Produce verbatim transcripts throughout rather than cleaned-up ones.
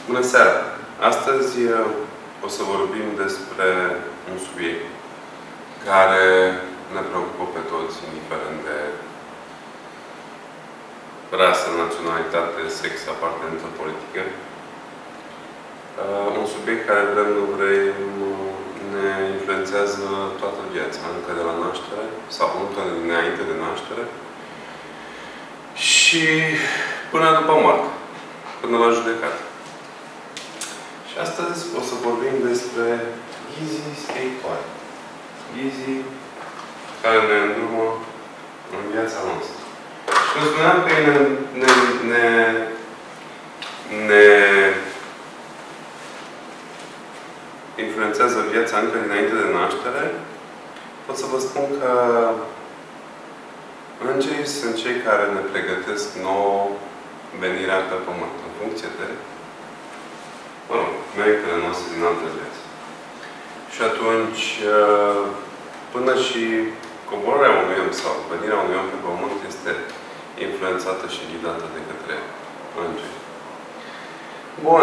Bună seara! Astăzi o să vorbim despre un subiect care ne preocupă pe toți, indiferent de rasă, naționalitate, sex, apartenență politică. Un subiect care, vrem nu vrem, ne influențează toată viața, încă de la naștere, sau încă dinainte de naștere, și până după moarte, până la judecată. Și astăzi o să vorbim despre ghizii spirituali. Ghizii care ne îndrumă în viața noastră. Și când spuneam că ne, ne, ne, ne influențează viața încă dinainte de naștere, pot să vă spun că îngerii sunt cei care ne pregătesc nouă venirea pe pământ, în funcție de, mă rog, meritele noastre din alte vieți. Și atunci, până și coborârea unui om sau venirea unui om pe pământ este influențată și ghidată de către îngeri. Bun.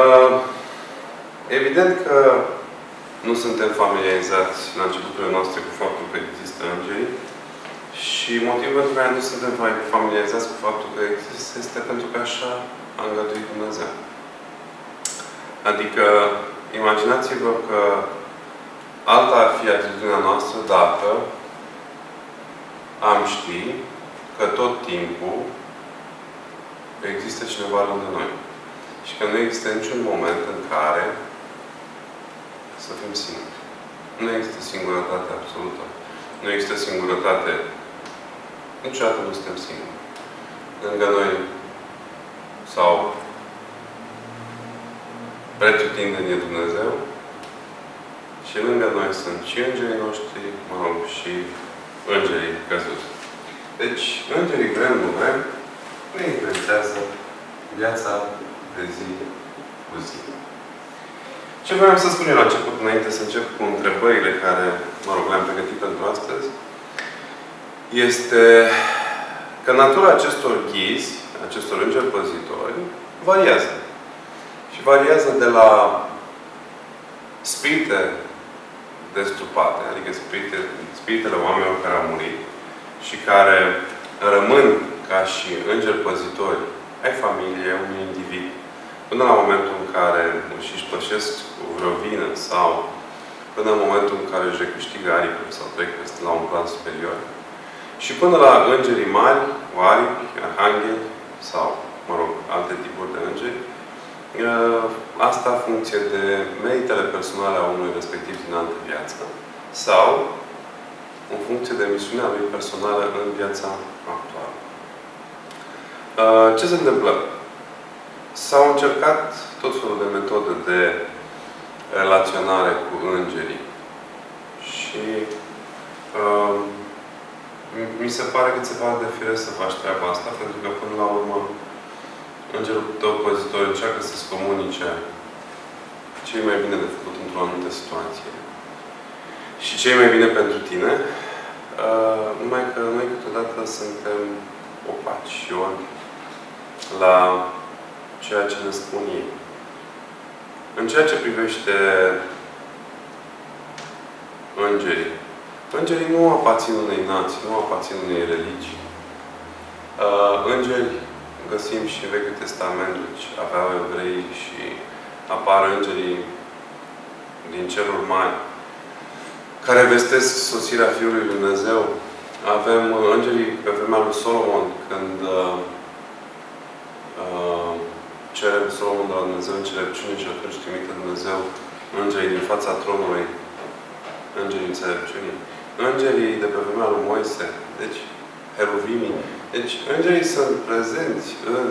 Evident că nu suntem familiarizați la începuturile noastre cu faptul că există îngeri. Și motivul pentru care nu suntem familiarizați cu faptul că există este pentru că așa a îngăduit Dumnezeu. Adică, imaginați-vă că alta ar fi atitudinea noastră dacă am ști că tot timpul există cineva lângă noi. Și că nu există niciun moment în care să fim singuri. Nu există singurătate absolută. Nu există singurătate. Niciodată nu suntem singuri. Lângă noi sau pretutindeni e Dumnezeu și lângă noi sunt și îngerii noștri, mă rog, și îngerii căzuți. Deci, îngerii, vrem, nu vrem, ne influențează viața de zi cu zi. Ce vreau să spun eu la început, înainte să încep cu întrebările care, mă rog, le-am pregătit pentru astăzi, este că natura acestor ghizi, acestor îngeri păzitori, variază. Și variază de la spirite destrupate, adică spirite, spiritele oamenilor care au murit și care rămân ca și îngeri păzitori ai familiei, unui individ, până la momentul în care își își cu vreo vină sau până în momentul în care își recâștigă aripuri sau trec la un plan superior. Și până la îngerii mari, aripi, arhangheli sau, mă rog, alte tipuri de îngeri, asta în funcție de meritele personale a omului respectiv din altă viață sau în funcție de misiunea lui personală în viața actuală. Ce se întâmplă? S-au încercat tot felul de metode de relaționare cu îngerii. Și uh, mi se pare că ți se pare de firesc să faci treaba asta, pentru că până la urmă îngerul tău păzitor încearcă să-ți comunice ce e mai bine de făcut într-o anumită situație. Și ce e mai bine pentru tine, uh, numai că noi câteodată suntem opaci și orbi la ceea ce ne spun ei. În ceea ce privește îngerii, îngerii nu aparțin unei nații, nu aparțin unei religii. Uh, îngeri găsim și în Vechiul Testament, deci aveau evrei și apar îngerii din ceruri mari care vestesc sosirea Fiului lui Dumnezeu. Avem îngerii pe vremea lui Solomon, când uh, uh, cere Solomon de la Dumnezeu înțelepciune și atunci trimite Dumnezeu îngerii din fața tronului, îngerii înțelepciunii. Îngerii de pe vremea lui Moise, deci heruvimii. Deci, îngerii sunt prezenți în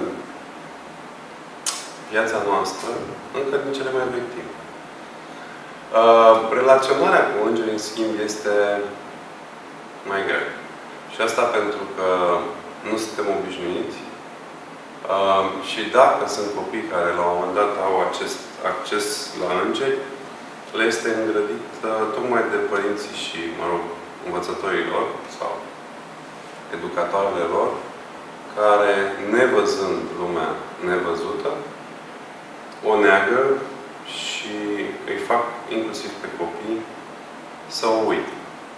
viața noastră încă din cele mai vechi timp. Uh, relaționarea cu îngerii, în schimb, este mai grea. Și asta pentru că nu suntem obișnuiți. Uh, și dacă sunt copii care la un moment dat au acest acces la îngeri, le este îngrădit uh, tocmai de părinții și, mă rog, învățătorii lor sau educatoarele lor, care, nevăzând lumea nevăzută, o o neagă și îi fac, inclusiv pe copii, să o uite.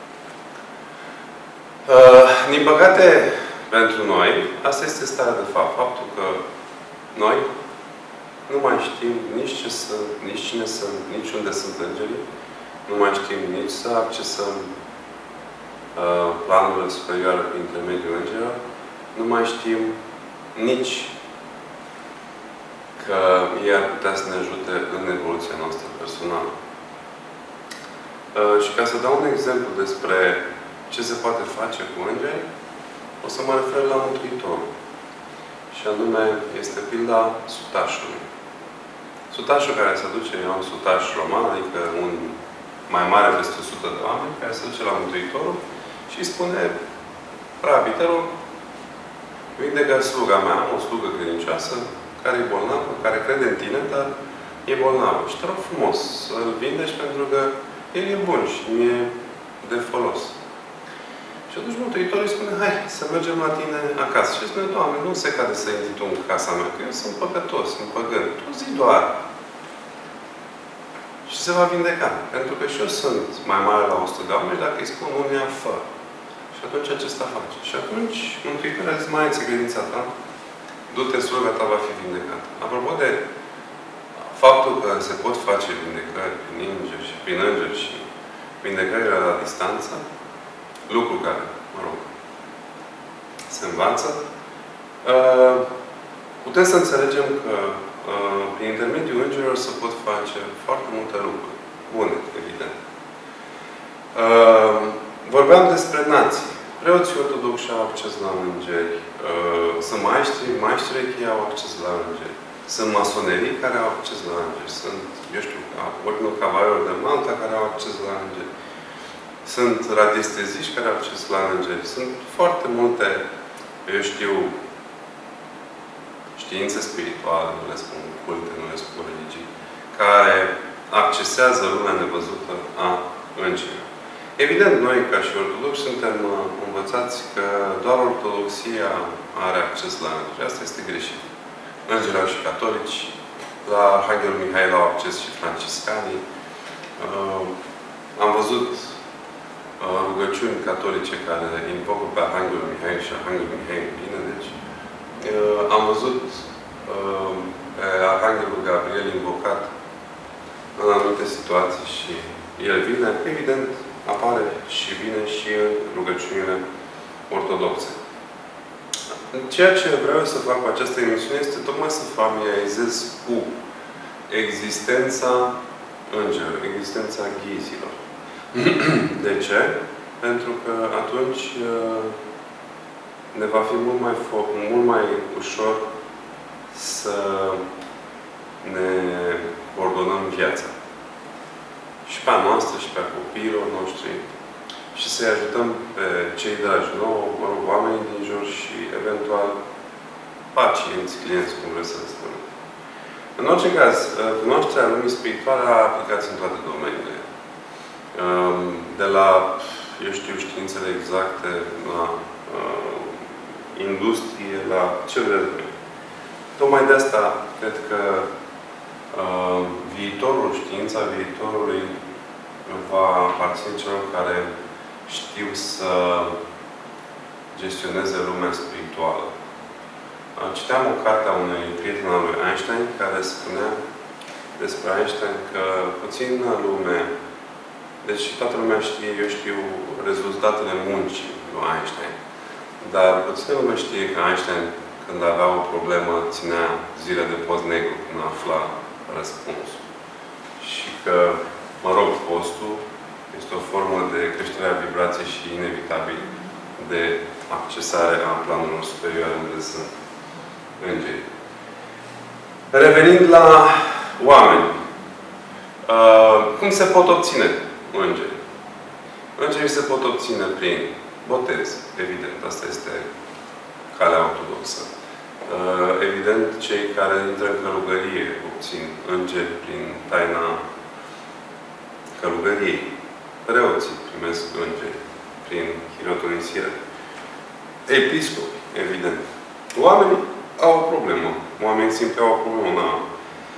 Uh, din păcate, pentru noi, asta este starea de fapt. Faptul că noi nu mai știm nici ce sunt, nici cine sunt, nici unde sunt îngerii, nu mai știm nici să accesăm uh, planurile superioare prin intermediul îngerilor, nu mai știm nici că ei ar putea să ne ajute în evoluția noastră personală. Uh, și ca să dau un exemplu despre ce se poate face cu îngeri, o să mă refer la Mântuitorul. Și anume, este pilda sutașului. Sutașul care se duce, e un sutaș roman, adică un mai mare peste o sută de oameni, care se duce la Mântuitorul și îi spune: Rabi, te rog, vindecă sluga mea, am o slugă credincioasă, care e bolnavă, care crede în tine, dar e bolnavă. Și te rog frumos să-l vindești pentru că el e bun și mi-e de folos. Și atunci Mântuitorul îi spune: hai, să mergem la tine acasă. Și spune: Doamne, nu se cade să intri tu în casa mea, că eu sunt păcătos, sunt păgân. Tu zi doar. Și se va vindeca. Pentru că și eu sunt mai mare la o sută de oameni, dacă îi spun unuia, fă. Și atunci acesta face. Și atunci Mântuitorul a zis: mai ai credința ta? Du-te, sluga ta va fi vindecată. Apropo de faptul că se pot face vindecări prin îngeri și prin îngeri și vindecările la distanță, lucru care, mă rog, se învață, putem să înțelegem că prin intermediul îngerilor se pot face foarte multe lucruri. Bune, evident. Vorbeam despre nații. Preoții ortodoxi au acces la îngeri. Sunt maestri, maestri rechi au acces la îngeri. Sunt masonerii care au acces la îngeri. Sunt, eu știu, Ordinul Cavalerilor de Malta care au acces la îngeri. Sunt radiesteziști care au acces la îngeri. Sunt foarte multe, eu știu, științe spirituale, nu le spun culte, nu le spun religii, care accesează lumea nevăzută a îngerilor. Evident, noi, ca și ortodoxi, suntem învățați că doar ortodoxia are acces la îngeri. Asta este greșit. Îngerii au și catolici, la Arhanghelul Mihail au acces și franciscanii. Uh, am văzut uh, rugăciuni catolice care invocă pe Arhanghelul Mihail și Arhanghelul Mihail vine, deci uh, am văzut uh, pe Arhanghelul Gabriel invocat în anumite situații și el vine. Evident, apare și vine și în rugăciunile ortodoxe. Ceea ce vreau să fac cu această emisiune este tocmai să familiarizez cu existența îngerilor, existența ghizilor. De ce? Pentru că atunci ne va fi mult mai, mult mai ușor să ne coordonăm viața. Și pe a noastră, și pe a copiilor noștri. Și să-i ajutăm pe cei dragi nouă, mă rog, oamenii din jur și, eventual, pacienți, clienți, cum vreți să le spunem. În orice caz, cunoașterea lumii spirituale are aplicații în toate domeniile. De la, eu știu, științele exacte, la uh, industrie, la ce vreți voi. Tocmai de asta, cred că uh, viitorul, știința viitorului va aparține celor care știu să gestioneze lumea spirituală. Citeam o carte a unui prieten al lui Einstein care spunea despre Einstein că puțin lume, deci toată lumea știe, eu știu, rezultatele muncii lui Einstein. Dar puțin lume știe că Einstein, când avea o problemă, ținea zile de post negru până afla răspunsul. Și că, mă rog, postul este o formă de creștere a vibrației și inevitabil de accesare a planurilor superioare unde sunt îngeri. Revenind la oameni. Uh, cum se pot obține îngeri? Îngerii se pot obține prin botez, evident. Asta este calea ortodoxă. Uh, evident, cei care intră în călugărie obțin îngeri prin taina călugăriei. Preoții primesc îngeri prin hirotonisire. Episcopi, evident. Oamenii au o problemă. Oamenii simpli au o problemă.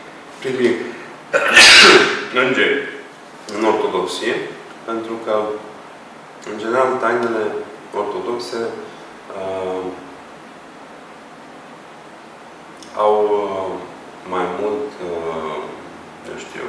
primii îngeri în ortodoxie, pentru că, în general, tainele ortodoxe uh, au uh, mai mult, uh, eu știu,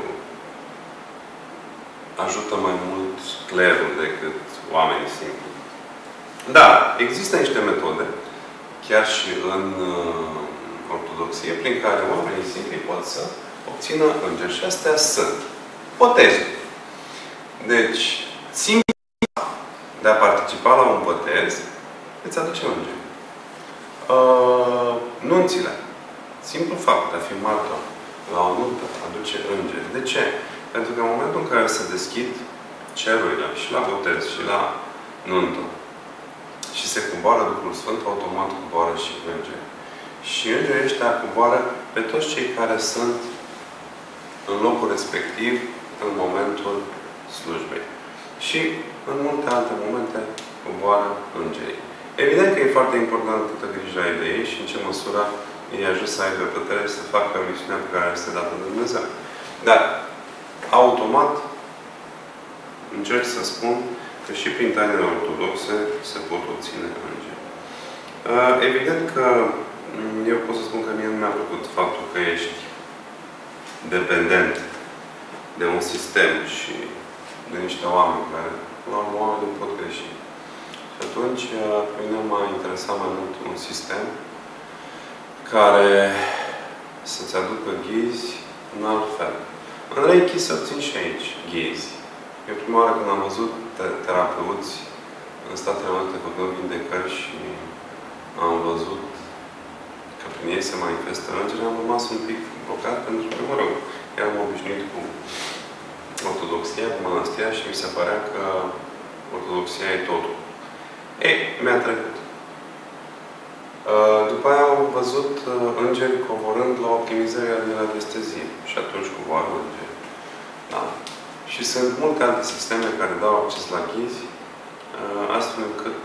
ajută mai mult clerul decât oamenii simpli. Da, există niște metode, chiar și în uh, ortodoxie, prin care oamenii simpli pot să obțină îngeri. Și astea sunt botezul. Deci, simplu de a participa la un botez, îți aduce îngeri. Uh, nunțile. Simplu fapt de a fi martor la o nuntă aduce îngeri. De ce? Pentru că în momentul în care se deschid cerurile și la botez și la nuntă și se coboară Duhul Sfânt, automat coboară și îngeri. Și îngerii ăștia coboară pe toți cei care sunt în locul respectiv în momentul slujbei. Și în multe alte momente coboară îngerii. Evident că e foarte important câtă grijă ai de ei și în ce măsură ei ajuns să aibă putere să facă misiunea pe care este dată de Dumnezeu. Dar, automat, încerc să spun că și prin tainele ortodoxe se pot obține îngeri. Evident că eu pot să spun că mie nu mi-a plăcut faptul că ești dependent de un sistem și de niște oameni care, la urmă, oamenii pot greși. Și atunci, pe mine m-a interesat mai mult un sistem care să-ți aducă ghizi în alt fel. În Reiki se obțin și aici ghizi. Eu prima oară când am văzut terapeuți în Statele Unite făcând vindecări și am văzut că prin ei se manifestă îngeri, am rămas un pic blocat pentru că, mă rog, eram obișnuit cu ortodoxia, cu mănăstirea și mi se părea că ortodoxia e totul. Ei, mi-a trecut. După aia am văzut îngeri coborând la optimizarea de anestezie. Și atunci coboară îngeri. Da. Și sunt multe alte sisteme care dau acces la ghizi, astfel încât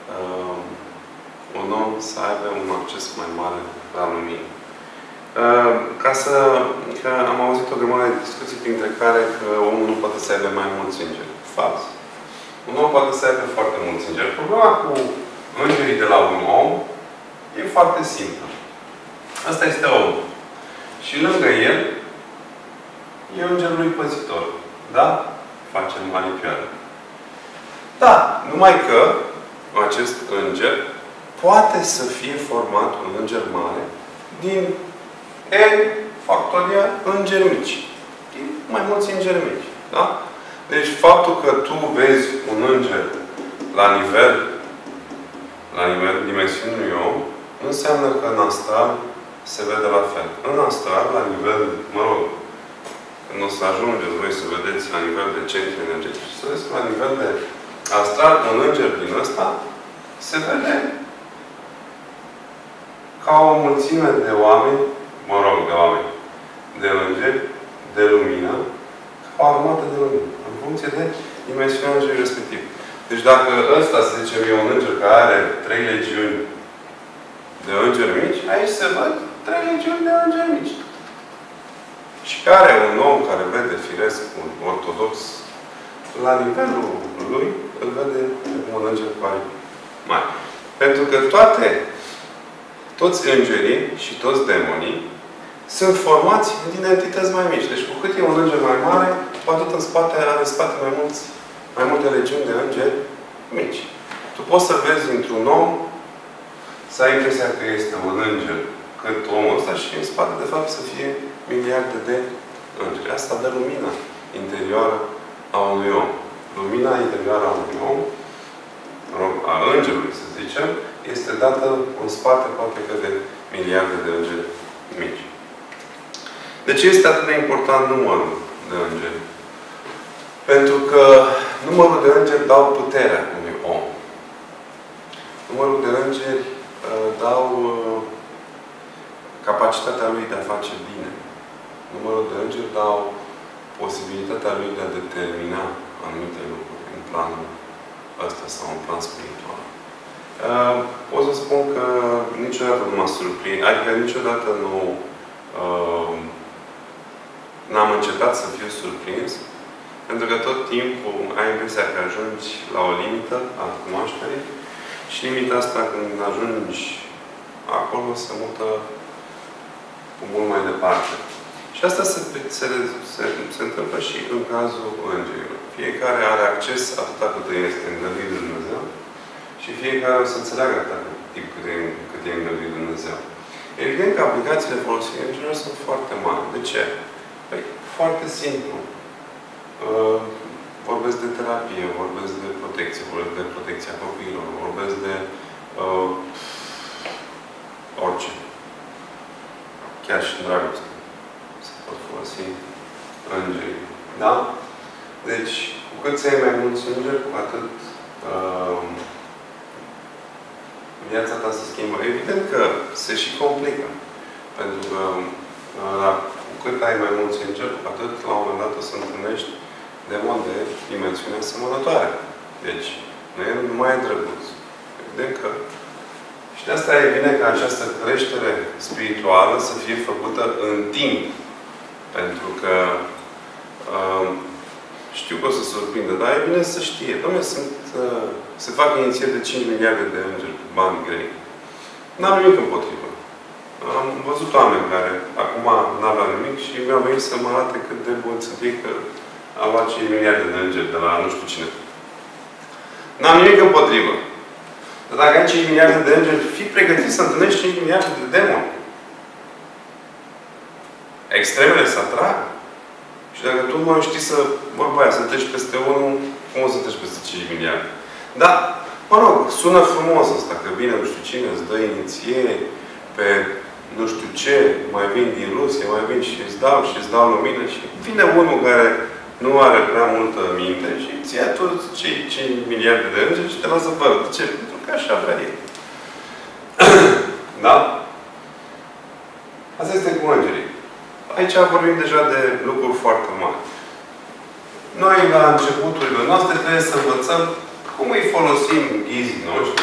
un om să aibă un acces mai mare la lumină. Ca să... Că am auzit o grămadă de discuții printre care că omul nu poate să aibă mai mulți îngeri. Fals. Un om poate să aibă foarte mulți îngeri. Problema cu îngerii de la un om e foarte simplă. Asta este omul. Și lângă el e îngerul lui păzitor. Da? Facem manipioară. Da. Numai că acest înger poate să fie format un înger mare din N factorial îngeri mici. Din mai mulți îngeri mici. Da? Deci faptul că tu vezi un înger la nivel la nivel dimensiunii om, nu înseamnă că în astral se vede la fel. În astral, la nivel, mă rog, când o să ajungeți voi să vedeți la nivel de centri energetici, să vedeți la nivel de astral, un înger din ăsta se vede ca o mulțime de oameni, mă rog, de oameni, de îngeri, de lumină, ca o armată de lumină, în funcție de dimensiunea îngerului respectiv. Deci dacă ăsta, să zicem, e un înger care are trei legiuni de îngeri mici, aici se văd trei legiuni de îngeri mici. Și care un om care vede firesc, un ortodox, la nivelul lui, îl vede un înger mai mare. Pentru că toate, toți îngerii și toți demonii sunt formați din entități mai mici. Deci cu cât e un înger mai mare, cu atât în spate, are în spate mai mulți mai multe legiuni de îngeri mici. Tu poți să vezi într-un om, să ai impresia că este un înger cât omul ăsta și în spate, de fapt, să fie miliarde de îngeri. Asta dă lumina interioară a unui om. Lumina interioară a unui om, a îngerului, să zicem, este dată în spate, poate că de miliarde de îngeri mici. De ce este atât de important numărul de îngeri? Pentru că numărul de îngeri dau puterea unui om. Numărul de îngeri uh, dau uh, capacitatea lui de a face bine. Numărul de îngeri dau posibilitatea lui de a determina anumite lucruri în planul ăsta sau în plan spiritual. Uh, pot să spun că niciodată nu m-a surprins. Adică niciodată nu uh, n-am încetat să fiu surprins, pentru că tot timpul ai impresia că ajungi la o limită a cunoașterii și limita asta, când ajungi acolo, se mută cu mult mai departe. Și asta se, se, se, se întâmplă și în cazul îngerilor. Fiecare are acces atâta cât este îngăduit de Dumnezeu și fiecare o să înțeleagă atâta cât e, cât e îngăduit de Dumnezeu. Evident că aplicațiile folosite îngerilor sunt foarte mari. De ce? Păi, foarte simplu. Uh, vorbesc de terapie, vorbesc de protecție, vorbesc de protecția copiilor, vorbesc de uh, orice. Chiar și în dragoste se pot folosi îngerii. Da? Deci, cu cât se ai mai mulți îngeri, cu atât uh, viața ta se schimbă. Evident că se și complică. Pentru că uh, cu cât ai mai mulți îngeri, cu atât la un moment dat o să întâlnești demon de dimensiune asemănătoare. Deci, nu e numai drăguț. Evident că și de asta e bine ca această creștere spirituală să fie făcută în timp. Pentru că uh, știu că o să surprindă, dar e bine să știe. Doamne, sunt, uh, se fac inițieri de cinci miliarde de îngeri cu bani grei. N-am nimic împotrivă. Am văzut oameni care acum n-aveau nimic și mi-au venit să mă arate cât de bun sunt ei, că au luat cinci miliarde de îngeri de la nu știu cine. N-am nimic împotrivă. Dar dacă ai cinci miliarde de îngeri, fii pregătit să întâlnești cinci miliarde de demoni. Extremele se atrag. Și dacă tu nu știi să, mă, băia, să treci peste unul, cum o să treci peste cinci miliarde? Da, mă rog, sună frumos asta, că vine nu știu cine, îți dă inițiere pe nu știu ce, mai vin din Rusia, mai vin și îți dau și îți dau lumină și vine unul care nu are prea multă minte și îți ia tu cei cinci miliarde de îngeri și te lasă fără. De ce? Pentru că așa vrea ei. Da? Asta este cu îngerii. Aici vorbim deja de lucruri foarte mari. Noi, la începuturile noastre, trebuie să învățăm cum îi folosim ghizii noștri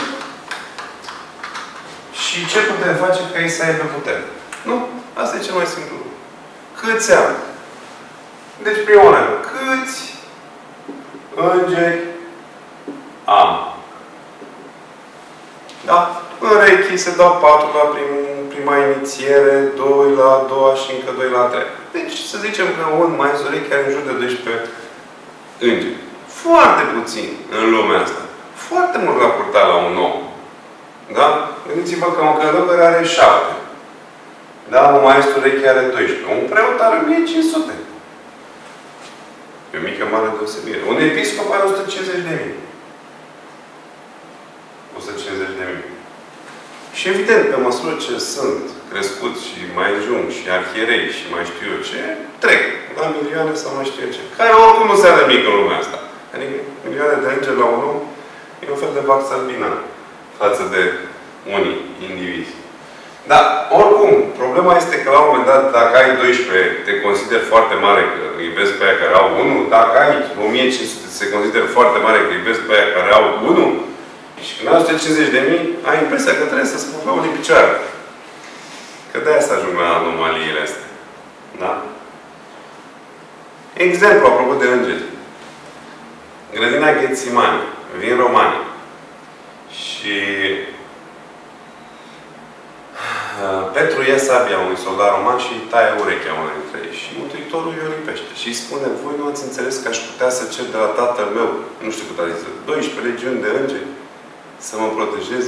și ce putem face ca ei să aibă putere. Nu? Asta e cel mai simplu. Câți ani? Deci, prima oară, câți îngeri am? Da? În Reiki se dau patru la prim, prima inițiere, doi la a doua și încă doi la a treia. Deci, să zicem că un maestru Reiki are în jur de doisprezece îngeri. Foarte puțin în lumea asta. Foarte mult raportat la un om. Da? Gândiți-vă că un călugăr are șapte. Da? Un maestru Reiki are doisprezece. Un preot are o mie cinci sute. E o mică mare deosebire. Un episcop are o sută cincizeci de mii. o sută cincizeci de mii. Și evident, pe măsură ce sunt crescuți și mai ajung și arhierei și mai știu eu ce, trec la milioane sau mai știu eu ce. Care oricum nu se are mică în lumea asta. Adică milioane de îngeri la un om e un fel de vax albina față de unii indivizi. Dar, oricum, problema este că la un moment dat, dacă ai doisprezece, te consideri foarte mare că îi vezi pe aia care au unu. Dacă ai o mie cinci sute, se consideră foarte mare că îi vezi pe aia care au unu. Și când ai o sută cincizeci de mii, ai impresia că trebuie să spui pe unii picioare. Că de-aia să ajung la anomaliile astea. Da? Exemplu, apropo de îngeri. Grădina Ghețimani. Vin romani. Și Petru ia sabia unui soldat roman și îi taie urechea unui dintre ei. Și Mântuitorul îi lipește. Și îi spune, voi nu ați înțeles că aș putea să cer de la tatăl meu, nu știu cât a zis, doisprezece legiuni de îngeri, să mă protejeze.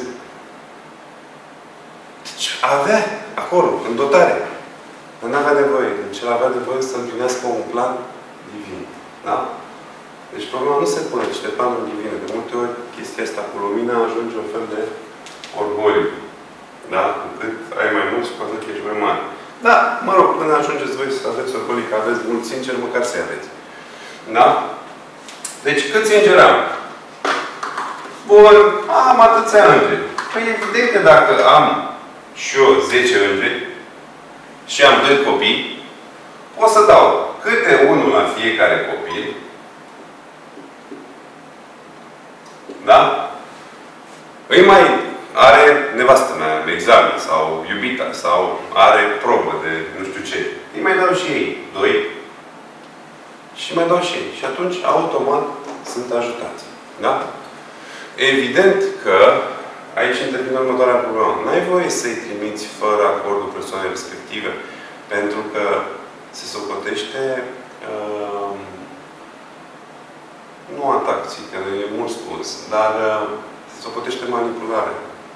Deci avea acolo, în dotare. Dar n-avea nevoie. Deci el avea nevoie să împlinească un plan divin. Da? Deci problema nu se pune niște planuri divine. De multe ori chestia asta cu lumina ajunge un fel de orgoliu. Da? Cu cât ai mai mulți, cu atât ești mai mare. Da, mă rog, până ajungeți voi să aveți orgolii, că aveți mulți îngeri, măcar să-i aveți. Da? Deci, câți îngeri am? Bun, am atâția îngeri. Păi evident că dacă am și eu zece îngeri și am doi copii, o să dau câte unul la fiecare copil. Da? Îi mai are nevastă mea examen sau iubita sau are probă de nu știu ce. Îi mai dau și ei doi și mai dau și ei. Și atunci, automat, sunt ajutați. Da? Evident că aici intervine următoarea problemă. N-ai voie să-i trimiți fără acordul persoanei respective, pentru că se socotește uh, nu atac că e mult spus, dar uh, se socotește manipulare.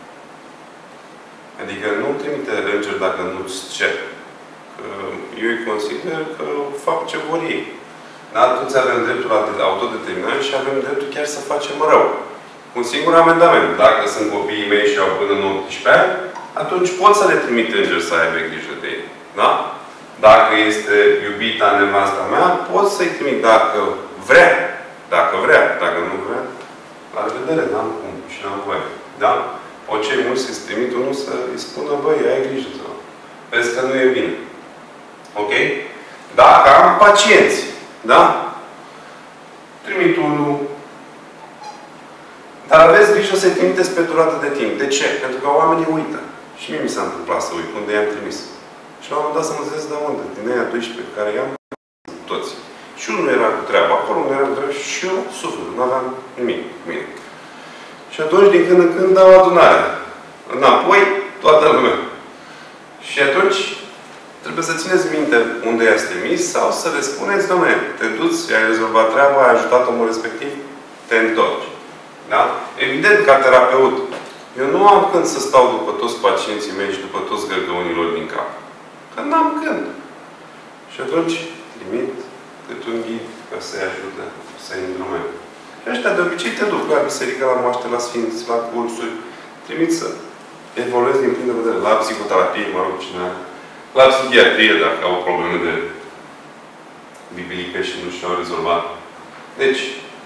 Adică nu trimite înger dacă nu-ți cer. Eu îi consider că fac ce vor ei. Dar atunci avem dreptul la autodeterminare și avem dreptul chiar să facem rău. Un singur amendament. Dacă sunt copiii mei și au până în optsprezece ani, atunci pot să le trimit înger să aibă grijă de ei. Da? Dacă este iubita nevasta mea, pot să-i trimit dacă vrea. Dacă vrea. Dacă nu vrea, la revedere, n-am cum și n-am voie. Da? Pot cei mulți să-i trimit unul să îi spună, băi, ai grijă să vezi că nu e bine. Ok? Dacă am pacienți, da? Trimit unul. Dar aveți grijă să-i trimiteți pe durată de timp. De ce? Pentru că oamenii uită. Și mie mi s-a întâmplat să uit unde i-am trimis. Și la un moment dat să mă zic de unde. Din aia doisprezece pe care i-am toți. Și unul era cu treaba acolo, unul era cu treaba și eu suflet. Nu aveam nimic cu mine. Și atunci, din când în când, dau adunarea. Înapoi, toată lumea. Și atunci, trebuie să țineți minte unde i-ați trimis sau să le spuneți, dom'le, te duci, ai rezolvat treaba, ai ajutat omul respectiv, te întorci. Da? Evident, ca terapeut, eu nu am când să stau după toți pacienții mei și după toți gărgăunilor din cap. Că n-am când. Și atunci, trimit cât un ghid ca să-i ajute, să-i îndrume. Și ăștia de obicei te duc la biserică, la moaște, la sfinți, la cursuri. Trimit să evoluezi din punct de vedere la psihoterapie, mă rog, cine are. La psihiatrie, dacă au probleme de bibilică și nu și-au rezolvat. Deci,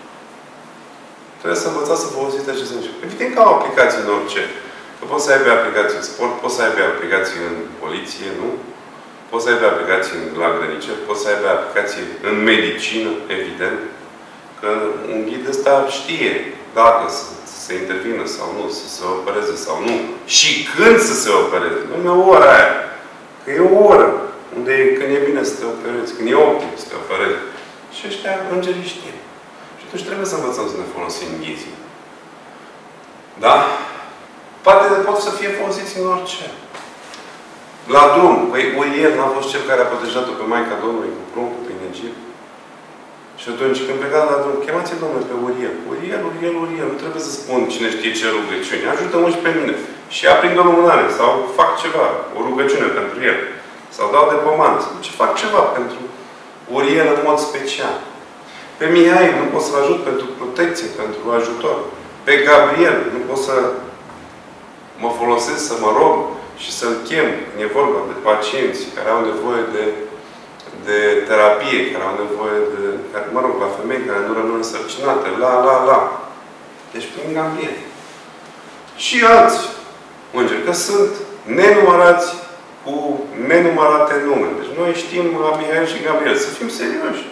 trebuie să învățați să folosiți acest lucru. Evident că au aplicații în orice. Că poți să aibă aplicații în sport, poți să aibă aplicații în poliție, nu? Poți să aibă aplicații la grăniceri, poți să aibă aplicații în medicină, evident. Că un ghid ăsta știe dacă să se intervină sau nu, să se opereze sau nu. Și când să se opereze. Nu e o oră aia. Că e o oră. Unde e, când e bine să te operezi. Când e optim să te operezi. Și ăștia îngerii știe. Și atunci trebuie să învățăm să ne folosim ghizii. Da? Poate pot să fie folosiți în orice. La drum. Păi Uriel n-a fost cel care a protejat-o pe Maica Domnului cu pruncul prin Egipt. Și atunci, când pleca la drum, chemați-l, Domnule, pe Uriel. Uriel, Uriel, Uriel. Nu trebuie să spun cine știe ce rugăciune. Ajută-mă și pe mine. Și aprind o lumânare. Sau fac ceva. O rugăciune pentru el. Sau dau de pomană. Sau ce fac ceva pentru Uriel în mod special. Pe Mihai nu pot să-l ajut pentru protecție, pentru ajutor. Pe Gabriel nu pot să mă folosesc, să mă rog și să-l chem. Când e vorba de pacienți care au nevoie de de terapie, care au nevoie de, care, mă rog, la femei care nu rămân însărcinate, la, la, la. Deci prin Gabriel. Și alți îngeri, că sunt nenumărați cu nenumărate nume. Deci noi știm la Mihail și Gabriel. Să fim serioși.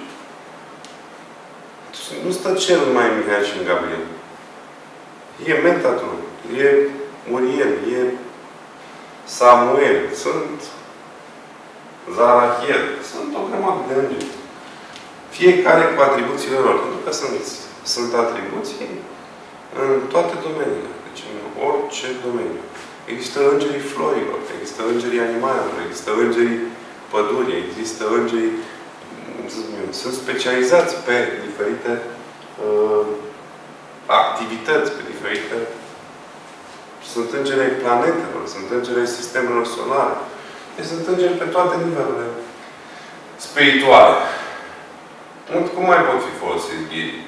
Nu stă cerul numai în Mihail și în Gabriel. E Metatron, e Uriel, e Samuel, sunt Zarahiel. Sunt o grămadă de îngeri. Fiecare cu atribuțiile lor. Pentru că sunt, sunt atribuții în toate domeniile. Deci în orice domeniu. Există îngerii florilor, există îngerii animalelor, există îngerii pădurii, există îngerii... Sunt specializați pe diferite uh, activități, pe diferite... Sunt îngerii planetelor, sunt îngerii sistemelor solare. Deci sunt îngeri pe toate nivelurile spirituale. Cum mai pot fi folosiți ghidii?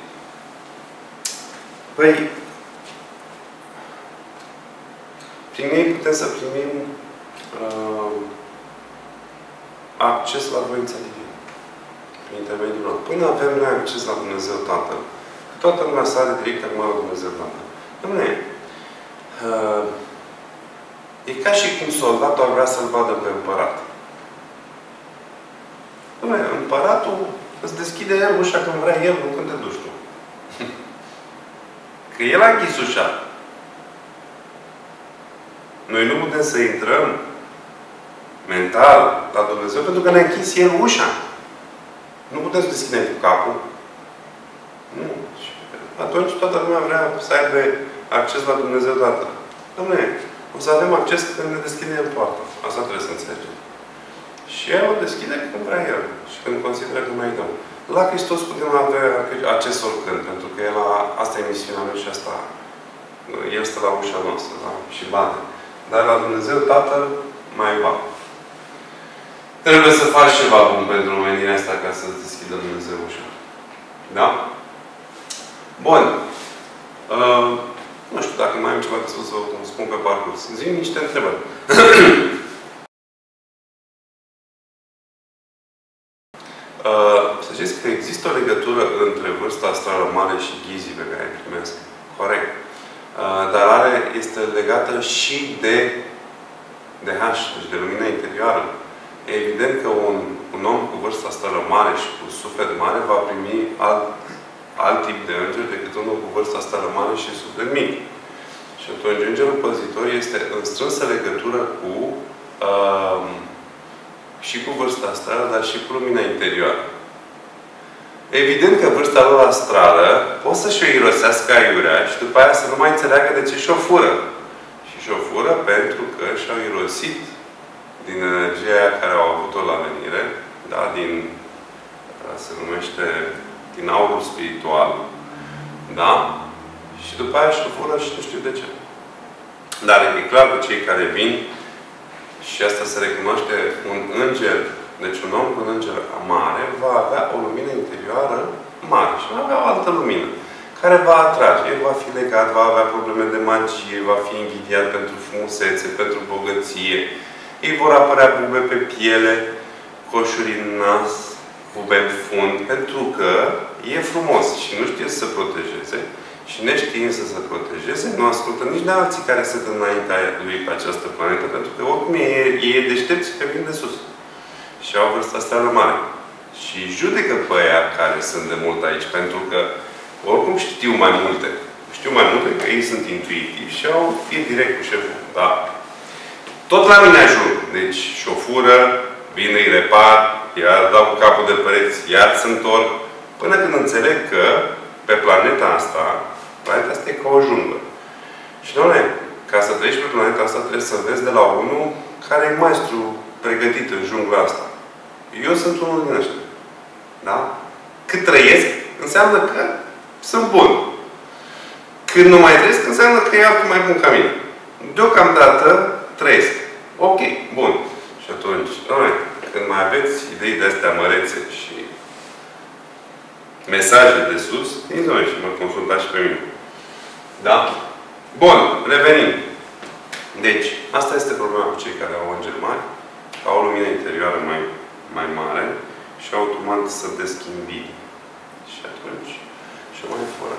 Păi, prin ei putem să primim uh, acces la voința divină. Prin intermediul lor. Până avem noi acces la Dumnezeu Tatăl, toată lumea sare direct acum la Dumnezeu Tatăl. Dom'le, uh, e ca și cum soldatul ar vrea să-l vadă pe împărat. Dom'le, împăratul îți deschide el ușa când vrea el, nu când te duci tu. Că el a închis ușa. Noi nu putem să intrăm mental la Dumnezeu pentru că ne-a închis el ușa. Nu putem să deschidem cu capul. Nu. Atunci toată lumea vrea să aibă acces la Dumnezeu Tatăl. Dom'le, o să avem acces când ne deschidem poarta. Asta trebuie să înțelegem. Și El o deschide când vrea El. Și când consideră că mai dăm. La Hristos putem avea acces oricând. Pentru că El a, asta e misiunea Lui și asta El stă la ușa noastră. Da? Și bate. Dar la Dumnezeu Tatăl mai va. Trebuie să faci ceva bun pentru omenirea asta ca să deschidă Dumnezeu ușa. Da? Bun. Uh, nu știu dacă mai am ceva de spus să o spun pe parcurs. Zi-mi niște întrebări. uh, să știți că există o legătură între vârsta astrală mare și ghizii pe care îi primesc. Corect. Uh, dar are, este legată și de de H, deci de lumina interioară. E evident că un, un om cu vârsta astrală mare și cu suflet mare va primi alt, alt tip de înger decât unul cu vârsta astrală mare și suflet mic. Și atunci, îngerul păzitor este în strânsă legătură cu uh, și cu vârsta astrală, dar și cu lumina interioară. Evident că vârsta lor astrală poate să și-o irosească aiurea și după aia să nu mai înțeleagă de ce și-o fură. Și o fură pentru că și-au irosit din energia aia care au avut-o la venire, da? Din, se numește, din aurul spiritual, da? Și după aia și-o fură și nu știu de ce. Dar e clar că cei care vin, și asta se recunoaște, un înger, deci un om cu un înger mare, va avea o lumină interioară mare și va avea o altă lumină care va atrage. El va fi legat, va avea probleme de magie, va fi invidiat pentru frumusețe, pentru bogăție. Ei vor apărea bube pe piele, coșuri în nas, bube în fund, pentru că e frumos și nu știe să se protejeze și neștiind să se protejeze, nu ascultă nici de alții care sunt înaintea lui pe această planetă, pentru că oricum e, e deștepți că vin de sus. Și au vârsta asta mare. Și judecă pe aia care sunt de mult aici, pentru că oricum știu mai multe. Știu mai multe că ei sunt intuitivi și au fi direct cu șeful. Da. Tot la mine ajung. Deci șofură, vin, îi repar, iar dau cu capul de pereți, iar se întorc. Până când înțeleg că pe planeta asta, planeta asta e ca o junglă. Și, doamne, ca să trăiești pe planeta asta, trebuie să înveți de la unul care e maestru pregătit în jungla asta. Eu sunt unul din ăștia. Da? Cât trăiesc, înseamnă că sunt bun. Când nu mai trăiesc, înseamnă că e altul mai bun ca mine. Deocamdată trăiesc. Ok, bun. Și atunci, doamne, când mai aveți idei de astea mărețe și mesaje de sus, veniți, doamne, și mă consultați și pe mine. Da? Bun, revenim. Deci, asta este problema cu cei care au îngeri mari, au o lumină interioară mai, mai mare și automat să deschimbi. Și atunci, și mai fără.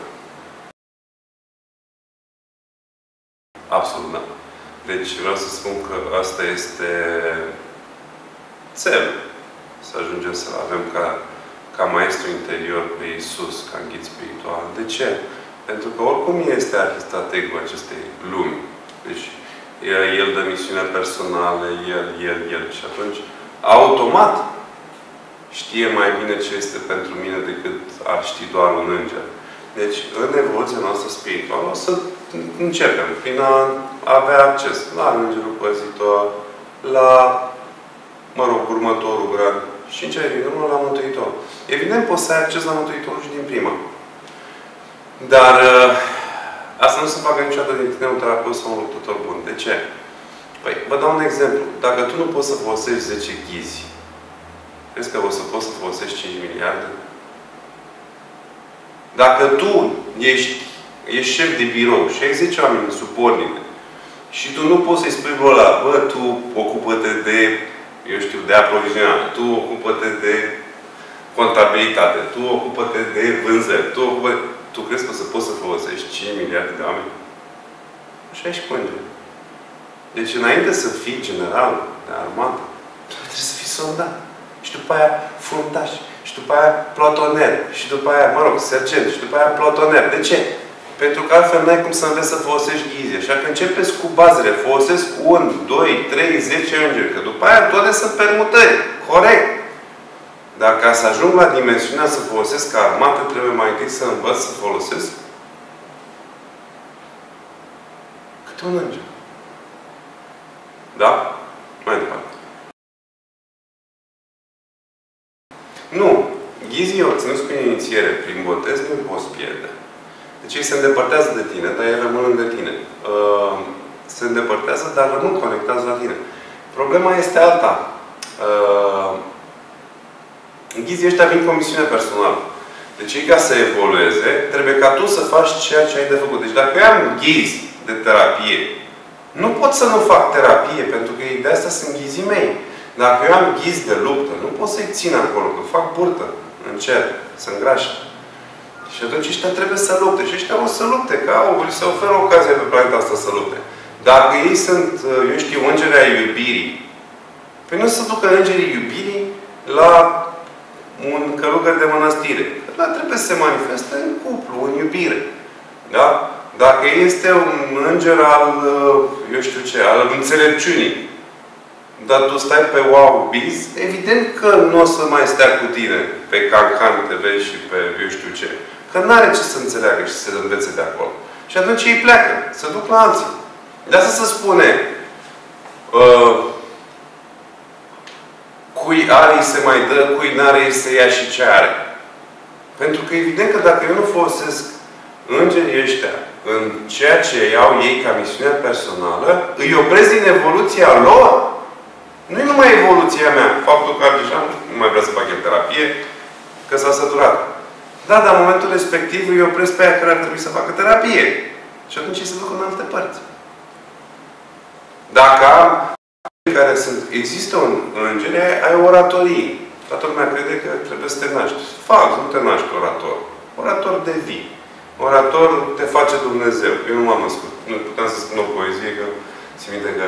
Absolut, da. Deci vreau să spun că asta este cel. Să ajungem să avem ca, ca maestru interior pe Iisus, ca ghid spiritual. De ce? Pentru că oricum este arhistrategul acestei lumi. Deci, el dă misiunea personală, el, el, el. Și atunci, automat, știe mai bine ce este pentru mine decât ar ști doar un înger. Deci, în evoluția noastră spirituală, o să începem prin a avea acces la îngerul păzitor, la, mă rog, următorul grad și în cele din urmă la Mântuitor. Evident, poți să ai acces la Mântuitorul și din prima. Dar asta nu se facă niciodată din tine un terapeut sau un luptător bun. De ce? Păi, vă dau un exemplu. Dacă tu nu poți să folosești zece ghizi, crezi că o să poți să folosești cinci miliarde? Dacă tu ești, ești șef de birou și ai zece oameni în subordine și tu nu poți să-i spui ăla, bă, tu ocupă-te de, eu știu, de aprovizionare, tu ocupă-te de contabilitate, tu ocupă-te de vânzări, tu ocupă-te... Tu crezi că o să poți să folosești cinci miliarde de oameni? Așa ești pânge. Deci, înainte să fii general de armată, trebuie să fii soldat. Și după aia fruntaș. Și după aia plotoner. Și după aia, mă rog, sergent. Și după aia plotoner. De ce? Pentru că altfel n-ai cum să înveți să folosești ghizii. Așa că începeți cu bazele. Folosesc un, doi, trei, zece îngeri. Că după aia toate sunt permutări. Corect. Dar ca să ajung la dimensiunea să folosesc armată, trebuie mai întâi să învăț să folosesc câte un înger. Da? Mai departe. Nu. Ghizii obținuți prin inițiere, prin botez, nu îi poți pierde. Deci ei se îndepărtează de tine, dar ei rămân lângă tine. Uh, se îndepărtează, dar rămân conectați la tine. Problema este alta. Uh, Ghizii ăștia vin cu o misiune personală. Deci ei, ca să evolueze, trebuie ca tu să faci ceea ce ai de făcut. Deci dacă eu am ghizi de terapie, nu pot să nu fac terapie, pentru că ei de asta sunt ghizii mei. Dacă eu am ghizi de luptă, nu pot să-i țin acolo, că fac burtă în cer, se îngrașă. Și atunci ăștia trebuie să lupte. Și ăștia o să lupte, că au, li se oferă ocazia pe planeta asta să lupte. Dacă ei sunt, eu știu, îngerii ai iubirii, păi nu se ducă îngerii iubirii la un călugăr de mănăstire. Ăla trebuie să se manifeste în cuplu, în iubire. Da? Dacă este un înger al, eu știu ce, al înțelepciunii, dar tu stai pe Wow Biz, evident că nu o să mai stea cu tine pe Cancan T V și pe eu știu ce. Că n-are ce să înțeleagă și să învețe de acolo. Și atunci ei pleacă, se duc la alții. De asta se spune uh, cui are se mai dă, cui n-are se ia și ce are. Pentru că evident că dacă eu nu folosesc îngerii ăștia în ceea ce iau ei ca misiune personală, îi opresc din evoluția lor. Nu e numai evoluția mea. Faptul că deja nu mai vrea să fac el terapie, că s-a săturat. Da, dar în momentul respectiv îi opresc pe aia care ar trebui să facă terapie. Și atunci ei se duc în alte părți. Dacă am care sunt, există un înger, ai, ai oratorii. Toată lumea crede că trebuie să te naști. Fac, nu te naști orator. Orator devii. Orator te face Dumnezeu. Eu nu m-am născut. Nu puteam să spun o poezie, că țin minte că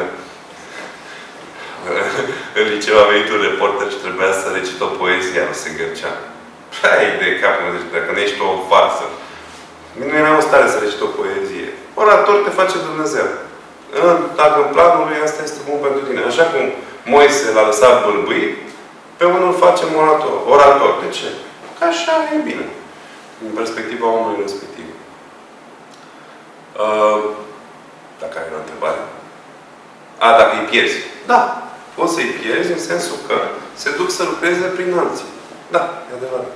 în liceu a venit un reporter și trebuia să recit o poezie, nu se gărcea. Hai de cap, mă zice, dacă nu ești o farsă. Nu eram în stare să recit o poezie. Orator te face Dumnezeu. Dacă în planul lui asta este bun pentru tine. Așa cum Moise l-a lăsat bâlbâit, pe unul facem orator. Orator. De ce? Că așa e bine. Din perspectiva omului respectiv. Uh, dacă ai o întrebare. A, dacă îi pierzi. Da. Poți să-i pierzi în sensul că se duc să lucreze prin alții. Da, e adevărat.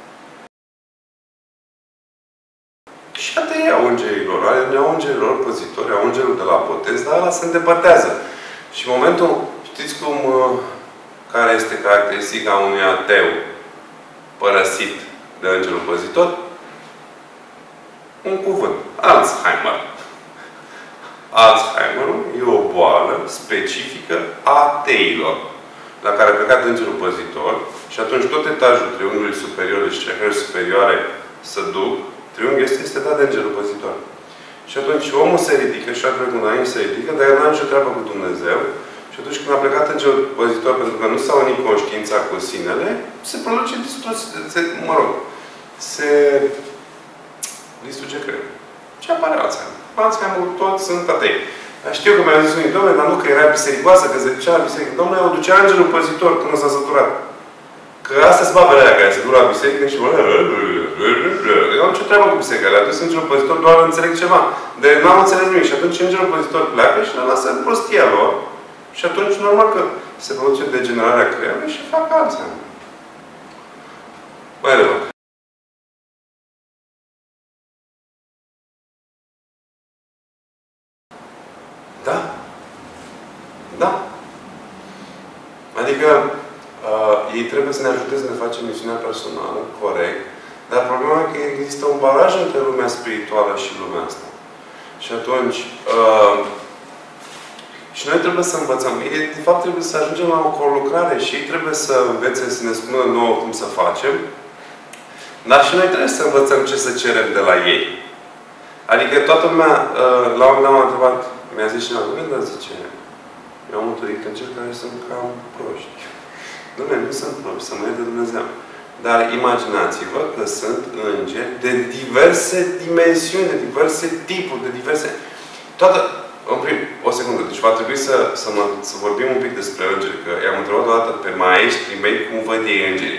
Și atât ei au îngerilor. Au îngerilor păzitori, au îngerul de la botez, dar ăla se îndepărtează. Și în momentul, știți cum, care este caracteristica unui ateu părăsit de îngerul păzitor? Un cuvânt. Alzheimer. Alzheimerul e o boală specifică a ateilor, la care a plecat îngerul păzitor și atunci tot etajul triunghiului superior și cercări superioare se duc. Triunghiul este, este dat de îngerul păzitor. Și atunci omul se ridică și a trecut înainte se ridică, dar el n-a nicio treabă cu Dumnezeu. Și atunci când a plecat îngerul păzitor, pentru că nu s-a unit conștiința cu sinele, se produce distorție, mă rog, se distruge creierul. Și apare Alzheimer. Alzheimer toți sunt atei. Știu că mi-au zis unii, domnule, dar nu, că era bisericoasă, că se ducea la biserică. Domnule, o ducea îngerul păzitor până s-a săturat. Că astea sunt babele alea care se duc la biserică și mă... Eu am ce treabă cu biserica. Le-a dus îngerul păzitor, doar înțeleg ceva. De n-am înțeles nimic. Și atunci îngerul păzitor pleacă și le lasă în prostia lor. Și atunci, normal că se produce degenerarea creierului și fac Alzheimer. Mai departe. Da? Da? Adică uh, ei trebuie să ne ajute să ne facem misiunea personală, corect, dar problema e că există un baraj între lumea spirituală și lumea asta. Și atunci, uh, și noi trebuie să învățăm. Ei, de fapt, trebuie să ajungem la o colucrare și ei trebuie să învețe, să ne spună nouă cum să facem, dar și noi trebuie să învățăm ce să cerem de la ei. Adică toată lumea, uh, la un moment dat m-a întrebat, mi-a zis cineva, nu dar zice, eu am întâlnit îngeri care sunt cam proști. Dom'le, nu sunt proști, să mă ierte Dumnezeu. Dar imaginați-vă că sunt îngeri de diverse dimensiuni, de diverse tipuri, de diverse... Toată... În prim, o secundă. Deci va trebui să, să, mă, să vorbim un pic despre îngeri. Că i-am întrebat o dată pe maestrii mei cum văd ei îngerii.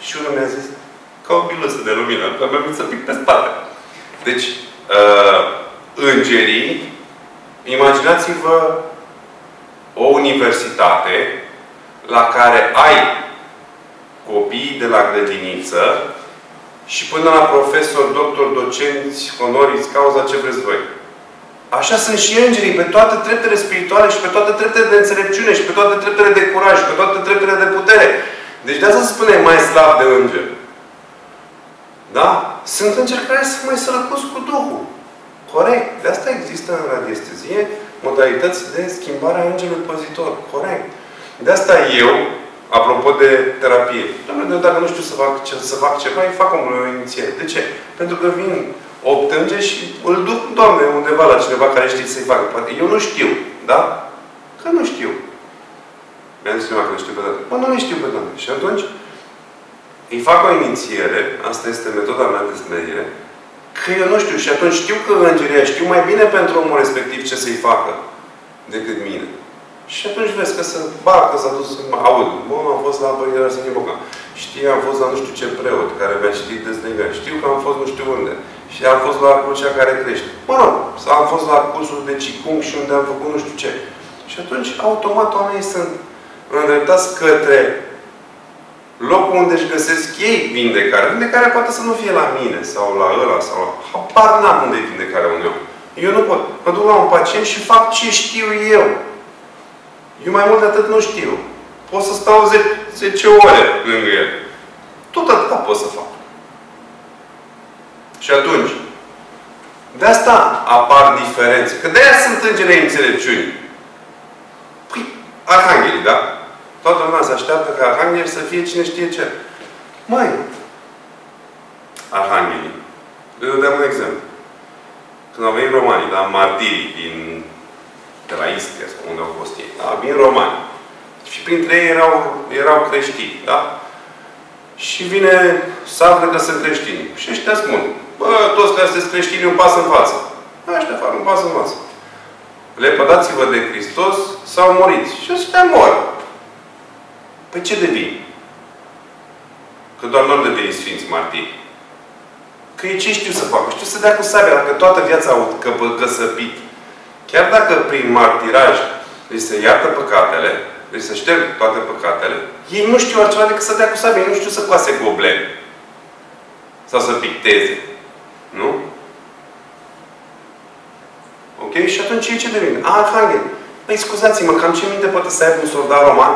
Și unul mi-a zis, ca o biluță de lumină, că mi-a venit să pic pe spate. Deci, uh, îngerii, imaginați-vă o universitate la care ai copii de la grădiniță și până la profesori, doctori, docenți, honoris cauza, ce vreți voi. Așa sunt și îngerii, pe toate treptele spirituale și pe toate treptele de înțelepciune și pe toate treptele de curaj și pe toate treptele de putere. Deci de asta se spune mai slab de înger. Da? Sunt îngeri care sunt mai sărăcuți cu Duhul. Corect. De asta există în radiestezie modalități de schimbare a îngerului păzitor. Corect. De asta eu, apropo de terapie, Doamne, dacă nu știu să fac, ce, să fac ceva, îi fac omului o inițiere. De ce? Pentru că vin opt îngeri și îl duc, Doamne, undeva la cineva care știe să-i facă. Poate eu nu știu. Da? Că nu știu. Mi-am zis cineva că nu știu pe Doamne. Mă, nu le știu pe Doamne. Și atunci îi fac o inițiere, asta este metoda mea de smerire, că eu nu știu. Și atunci știu că îngeria știu mai bine pentru omul respectiv ce să-i facă decât mine. Și atunci vezi că se ba, că s-a dus, mă aud. Bă, am fost la Părintele Arsenie Boca. Știi, am fost la nu știu ce preot care mi-a citit dezlegări. Știu că am fost nu știu unde. Și am fost la crucea care crește. Mă rog, am fost la cursul de Qigong și unde am făcut nu știu ce. Și atunci, automat, oamenii sunt îndreptați către locul unde își găsesc ei vindecare. Vindecarea poate să nu fie la mine, sau la ăla, sau la... Habar n-am unde e vindecarea unui om. Eu nu pot. Mă duc la un pacient și fac ce știu eu. Eu mai mult de atât nu știu. Pot să stau zece ore lângă el. Tot atâta pot să fac. Și atunci, de asta apar diferențe. Că de-aia sunt îngerii înțelepciunii. Păi, arhanghelii, da? Toată lumea se așteaptă ca arhanghelii să fie cine știe ce. Măi, arhanghelii. Le dăm un exemplu. Când au venit romanii, da? Martirii din, de la Istria, sau unde au fost ei. Da? Vin romani. Și printre ei erau, erau creștini, da? Și vine să află că sunt creștini. Și ăștia spun, bă, toți care sunteți creștini, un pas în față. Ăștia fac un pas în față. Lepădați-vă de Hristos sau moriți. Și ăștia mor. Păi ce devin? Că doar nu devin sfinți martiri. Că ei ce știu să facă? Știu să dea cu sabia, dacă toată viața au căsăpit. Chiar dacă prin martiraj li se iartă păcatele, li se șterg toate păcatele, ei nu știu altceva decât să dea cu sabia. Ei nu știu să coase gobleni. Sau să picteze. Nu? Ok? Și atunci ei ce devin? A, arhanghel. Păi scuzați-mă, cam ce minte poate să aibă un soldat roman?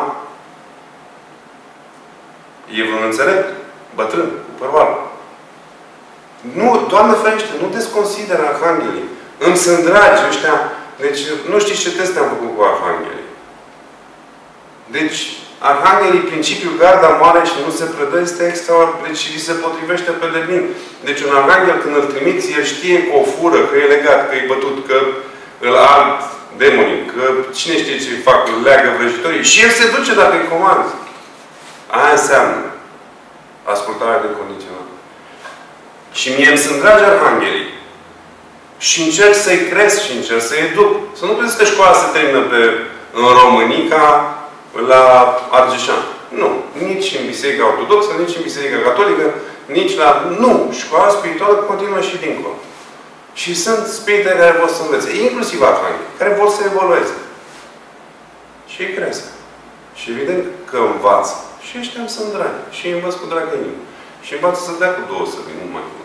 E vreun înțelept? Bătrân, cu părvală. Nu, Doamne ferește, nu desconsideră arhanghelii. Îmi sunt dragi ăștia. Deci, nu știți ce teste am făcut cu arhanghelii. Deci, arhanghelii, principiul garda moare și nu se predă, este extraordinar. Deci, îi se potrivește pe deplin. Deci, un arhanghel, când îl trimiți, el știe că o fură, că e legat, că e bătut, că îl ard demonii, că cine știe ce fac, îl leagă vrăjitorii. Și el se duce dacă îi comanzi. Aia înseamnă ascultarea de condiționat. Și mie îmi sunt dragi arhanghelii. Și încerc să-i cresc și încerc să-i educ. Să nu credeți că școala se termină pe, în Românica la Argeșan. Nu. Nici în Biserica Ortodoxă, nici în Biserica Catolică, nici la... Nu. Școala spirituală continuă și dincolo. Și sunt spirite care vor să învețe. Inclusiv arhangheli, care vor să evolueze. Și îi cresc. Și evident că învață. Și ăștia îmi sunt dragi. Și îi învăț cu dragă inimă. Și învață să dea cu două săbi, nu mai cu una.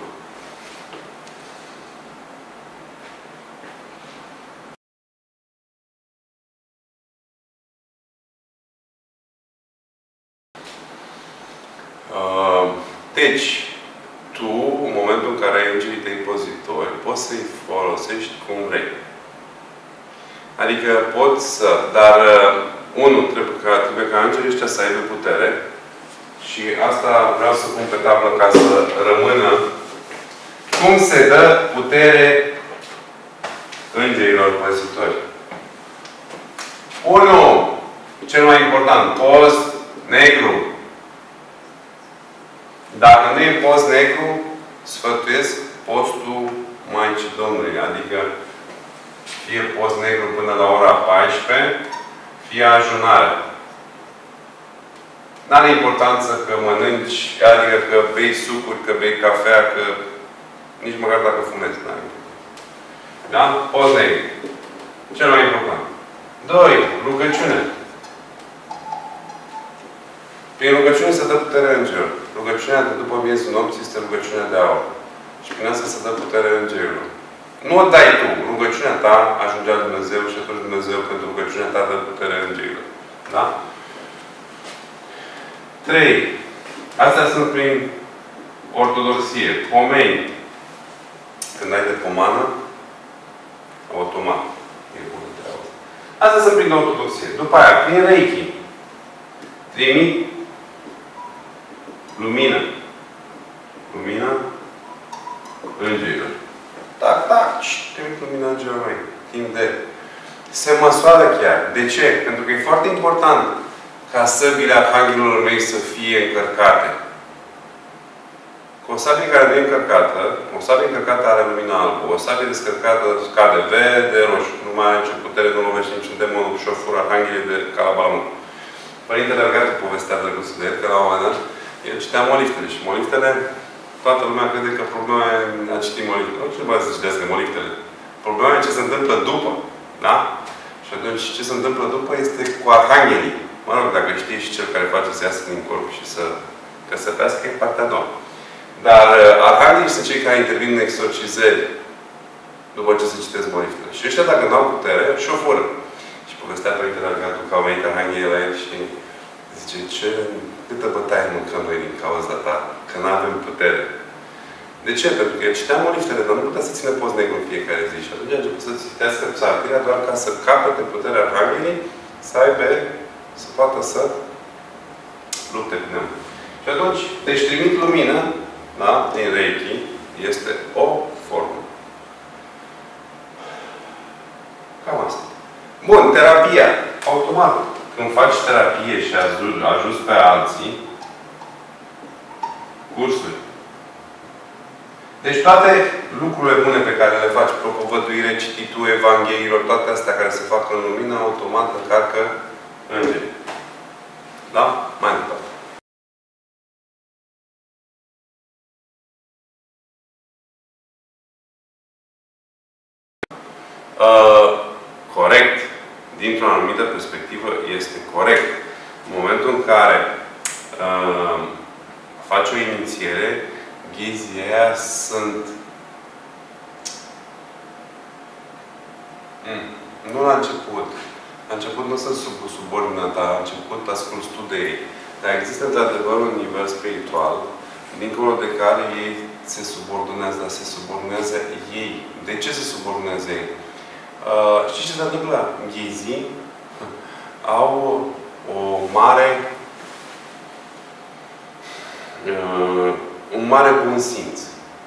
Deci, tu, în momentul în care ai îngerii tăi pozitori, poți să-i folosești cum vrei. Adică poți să... Dar, unul, trebuie ca, trebuie ca îngerii ăștia să aibă putere. Și asta vreau să pun pe tablă ca să rămână cum se dă putere îngerilor păzitori. unu. Cel mai important. Post negru. Dacă nu e post negru, sfătuiesc postul Maicii Domnului. Adică fie post negru până la ora paisprezece, fie ajunare. N-are importanță că mănânci, adică că bei sucuri, că bei cafea, că nici măcar dacă fumezi, n-are importanță. Da? Poza e. Cel mai important. Doi. Rugăciune. Prin rugăciune se dă putere îngerilor. Rugăciunea de după miezul nopții este rugăciunea de aur. Și prin asta se dă putere îngerilor. Nu o dai tu. Rugăciunea ta ajungea la Dumnezeu și atunci Dumnezeu pentru rugăciunea ta dă putere îngerilor. Da? Trei. Astea sunt prin ortodoxie. Pomeni. Când ai de pomană, automat. E bună treaba. Astea sunt prin ortodoxie. După aia, prin Reiki. Trimit lumină. Lumină îngerilor. Tac, tac, trimit lumină îngerilor mai. Timp de... Se măsoară chiar. De ce? Pentru că e foarte important ca săbile arhanghelilor mei să fie încărcate. Cu o sabie care nu e încărcată, o sabie încărcată are lumină albă, o sabie descărcată scade verde, roșu. Nu mai are nicio putere, nu lovește niciun demon cu șofur, arhanghelii de Calabalul. Părintele Argatul povestea de gustul de el, că la un moment dat, el citea moliftele. Și moliftele, toată lumea crede că problema e a citi moliftele. Nu trebuie să citească moliftele. Problema e ce se întâmplă după. Da? Și atunci, ce se întâmplă după este cu arhanghelii. Mă rog, dacă știi și cel care face să iasă din corp și să căsătească, e partea a doua. Dar uh, arhanghelii sunt cei care intervin în exorcizări după ce se citesc moliftele. Și ăștia, dacă nu au putere, și o fură. Și povestea Părintele Argatul că au venit arhanghelii la el și zice, ce, câtă bătaie mâncăm noi din cauza ta, că nu avem putere. De ce? Pentru că el citea moliftele, dar nu putea să țină post negru în fiecare zi. Și atunci a început să citească psaltirea doar ca să capete puterea arhanghelii, să aibă, să poată să lupte cu demnul. Și atunci, deci trimit lumină, da? Din Reiki, este o formă. Cam asta. Bun, terapia. Automat. Când faci terapie și ajuți pe alții, cursuri. Deci toate lucrurile bune pe care le faci, propovăduire, cititul Evangheliilor, toate astea care se fac în lumină, automat încarcă îngeri. Da? Mai departe. Uh, corect. Dintr-o anumită perspectivă este corect. În momentul în care uh, faci o inițiere, ghizii aia sunt mm. nu la început. La început nu sunt sub subordinea ta, la început asculți tu de ei. Dar există într-adevăr un nivel spiritual dincolo de care ei se subordonează, dar se subordonează ei. De ce se subordonează ei? Uh, știți ce se întâmplă? Ghizii au o mare uh, un mare bun simț.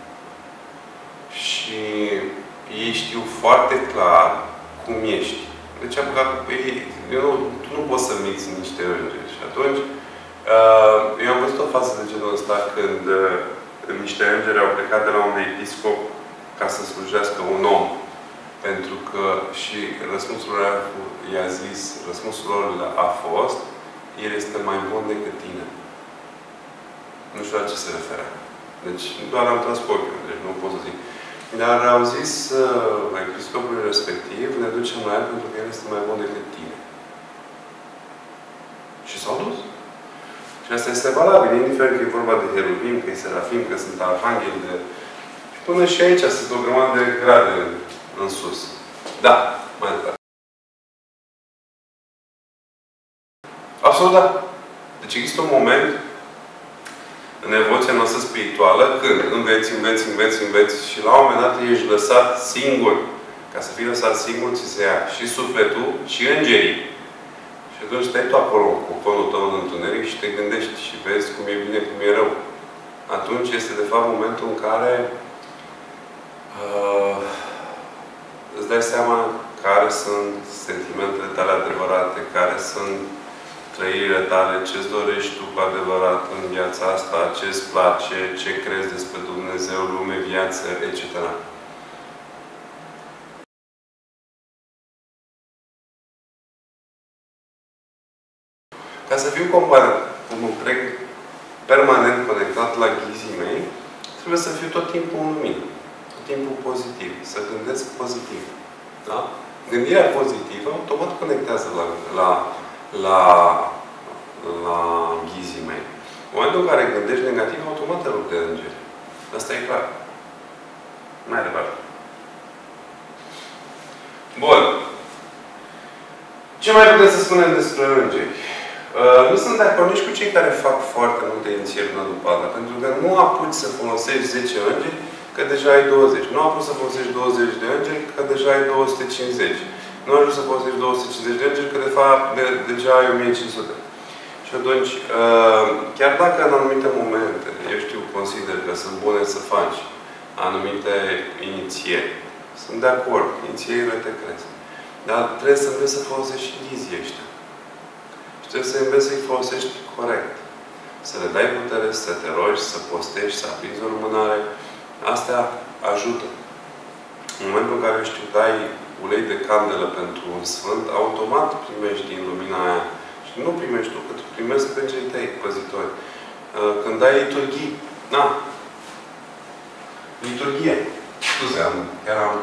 Și ei știu foarte clar cum ești. Deci, ei, eu nu, tu nu poți să miți niște îngeri. Și atunci, uh, eu am văzut o fază de genul ăsta când uh, niște îngeri au plecat de la un episcop ca să slujească un om. Pentru că și răspunsul lor i-a zis, răspunsul lor a fost, el este mai bun decât tine. Nu știu la ce se referă. Deci, doar am tras cu ochiul, deci nu pot să zic. Dar au zis uh, episcopului respectiv, ne ducem la el pentru că el este mai bun decât tine. Și s-au dus. Și asta este valabil, indiferent că e vorba de heruvim, că e serafim, că sunt arhangheli, de... Și până și aici sunt o grămadă de grade în sus. Da, mai departe. Absolut da. Deci există un moment în evoluția noastră spirituală când înveți, înveți, înveți, înveți și la un moment dat ești lăsat singur. Ca să fii lăsat singur, ți se ia și sufletul și îngerii. Și atunci stai tu acolo cu conul tău în întuneric și te gândești și vezi cum e bine, cum e rău. Atunci este de fapt momentul în care uh, îți dai seama care sunt sentimentele tale adevărate, care sunt trăirile tale, ce-ți dorești tu cu adevărat în viața asta, ce-ți place, ce crezi despre Dumnezeu, lume, viață, et cetera. Ca să fiu comparat, cum îmi trec permanent conectat la ghizii mei, trebuie să fiu tot timpul în lumină. Tot timpul pozitiv. Să gândesc pozitiv. Da? Gândirea pozitivă automat conectează la, la, la, la ghizii mei. În momentul în care gândești negativ, automat te rup de îngeri. Asta e clar. Mai departe. Bun. Ce mai putem să spunem despre îngeri? Uh, nu sunt de acord nici cu cei care fac foarte multe inițieri una după alta. Pentru că nu apuci să folosești zece îngeri, că deja ai douăzeci. Nu apuci să folosești douăzeci de îngeri, că deja ai două sute cincizeci. Nu ajungi să folosești două sute cincizeci de îngeri, că de fapt de, deja ai o mie cinci sute. Și atunci, uh, chiar dacă în anumite momente, eu știu, consider că sunt bune să faci anumite inițieri, sunt de acord, inițierile te cresc. Dar trebuie să înveți să folosești și ghizii ăștia. Și trebuie să înveți să-i folosești corect. Să le dai putere, să te rogi, să postești, să aprinzi o lumânare. Astea ajută. În momentul în care, știu, dai ulei de candelă pentru un sfânt, automat primești din lumina aia. Și nu primești tu, că tu primesc îngerii tăi păzitori. Când dai liturghii, na. Liturghie. Scuze, am, chiar am...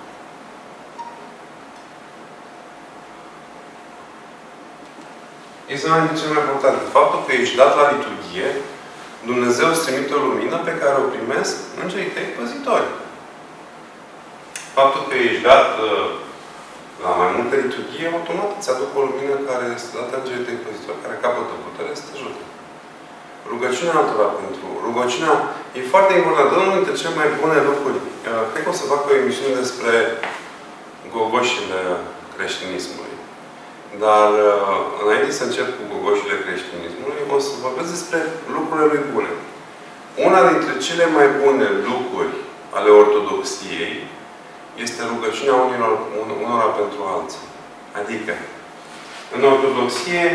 Este una dintre cele mai importante. Faptul că ești dat la liturghie, Dumnezeu îți trimite o lumină pe care o primesc îngerii tăi păzitori. Faptul că ești dat uh, la mai multe liturghie, automat îți aduc o lumină care este dată îngerii tăi păzitori, care capătă putere să te ajute. Rugăciunea altora pentru... Rugăciunea e foarte importantă. Unul dintre cele mai bune lucruri. Uh, cred că o să fac o emisiune despre gogoșile creștinismului. Dar, uh, înainte să încep cu gogoșile creștinismului, o să vorbesc despre lucrurile lui bune. Una dintre cele mai bune lucruri ale ortodoxiei este rugăciunea unora, unora pentru alții. Adică, în ortodoxie,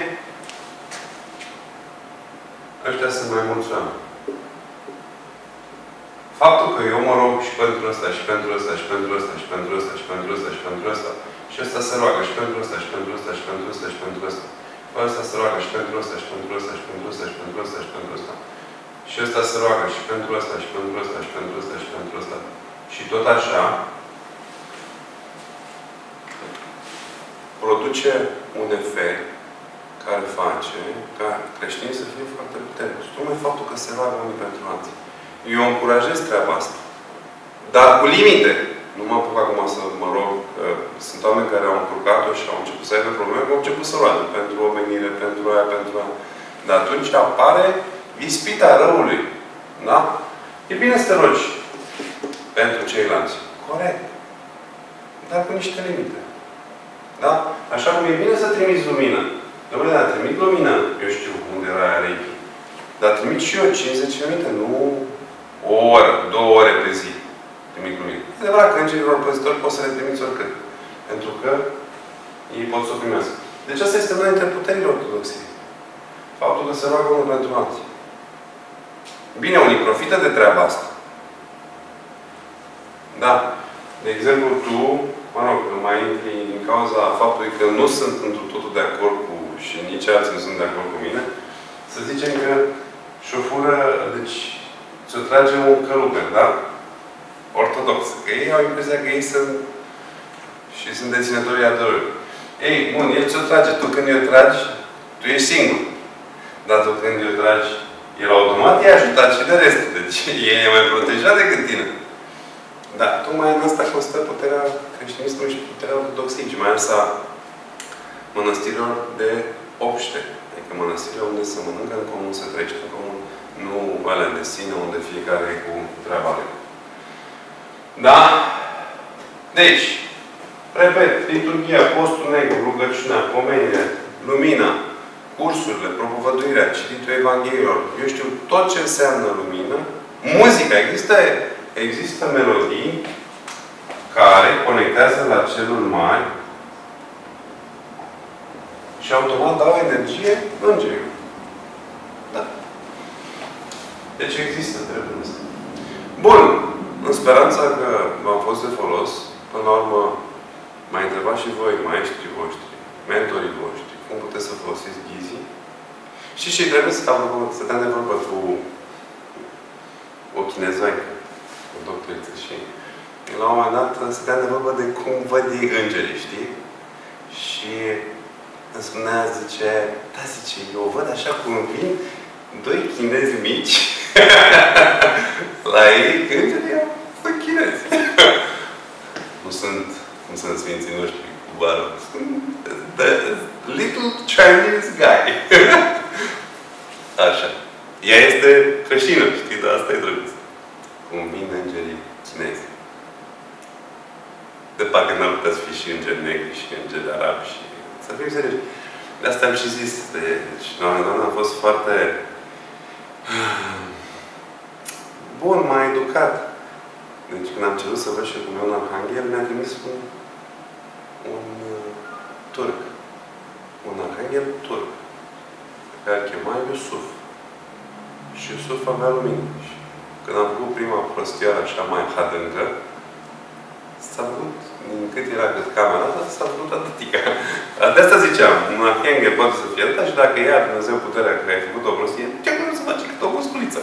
ăștia sunt mai mulți oameni. Faptul că eu mă rog și pentru ăsta, și pentru ăsta, și pentru ăsta, și pentru ăsta, și pentru ăsta, și pentru ăsta, și ăsta se roagă și pentru ăsta, și pentru ăsta, și pentru ăsta, și pentru ăsta. Ăsta se roagă și pentru ăsta, și pentru ăsta, și pentru ăsta, și pentru ăsta, și pentru ăsta. Și ăsta se roagă și pentru ăsta, și pentru ăsta, și pentru ăsta, și pentru ăsta. Și tot așa, produce un efect care face ca creștinii să fie foarte puternici. Tocmai faptul că se roagă unii pentru alții. Eu încurajez treaba asta. Dar cu limite. Nu mă apuc acum să mă rog. Sunt oameni care au încurcat-o și au început să aibă probleme, au început să roagă pentru omenire, pentru aia, pentru aia. Dar atunci apare ispita răului. Da? E bine să te rogi pentru ceilalți. Corect. Dar cu niște limite. Da? Așa cum e bine să trimiți lumină. Dom'le, dar trimit lumină. Eu știu unde era aia Reiki. Dar trimit și eu cincizeci de minute, nu o oră, două ore pe zi. Trimit lumină. E adevărat că îngerilor păzitori poți să le trimiți oricât. Pentru că ei pot să o primească. Deci asta este una dintre puterile ortodoxiei. Faptul că se roagă unul pentru alții. Bine, unii profită de treaba asta. Da. De exemplu, tu, mă rog, mai intri din cauza faptului că nu sunt într totul de acord cu, și nici alții nu sunt de acord cu mine, să zicem că șofură, deci, ți-o trage un călugăr, da? Ortodox. Că ei au impresia că ei sunt și sunt deținătorii adorării. Ei, bun, el ți-o trage. Tu când i-o tragi, tu ești singur. Dar tu când i-o tragi, el automat i-a ajutat și de rest. Deci, el e mai protejat decât tine. Da, tocmai în asta constă puterea creștinismului și puterea ortodoxiei, și mai ales a mănăstirilor de obște. Adică mănăstirile unde se mănâncă în comun, se trăiește în comun, nu alea de sine, unde fiecare e cu treaba lui. Da? Deci, repet, liturghia, postul negru, rugăciunea, pomenirea, lumina, cursurile, propovăduirea, cititul Evangheliilor, eu știu tot ce înseamnă lumină, muzica, există Există melodii care conectează la celul mari și automat dau energie îngerilor. Da. Deci există trebul ăsta. Bun. În speranța că v-am fost de folos, până la urmă m-ai întrebat și voi, maestrii voștri, mentorii voștri, cum puteți să folosiți ghizii. Și și trebuie să stăteam de vorbă cu o chinezoică, o doctoriță, și la un moment dat stăteam de vorbă de cum văd ei îngerii, știi? Și îmi spunea, zice, da, zice, eu văd așa cum vin doi chinezi mici la ei, că îngerii sunt chinezi. Nu sunt, cum sunt sfinții noștri cu bară, sunt the little Chinese guy. Așa. Ea este creștină, știi, dar asta e drăguț. Cum vin îngerii chinezi. De parcă n-ar putea să fie și îngeri negri și îngeri arabi și... Să fim serioși. De asta am și zis. Deci, doamne, doamne, a fost foarte... bun, m-a educat. Deci, când am cerut să văd și cum e un arhanghel, mi-a trimis un... un uh, turc. Un arhanghel turc. Pe care îl chema Iusuf. Și Iusuf avea lumină. Și când am făcut prima prostioară așa mai hadâncă, s-a făcut, din cât era cât camera asta, s-a făcut atâtica. De asta ziceam, un arhanghel poate să fie atâta și dacă ia Dumnezeu puterea care ai făcut o prostie, ce cum să faci cât o musculiță?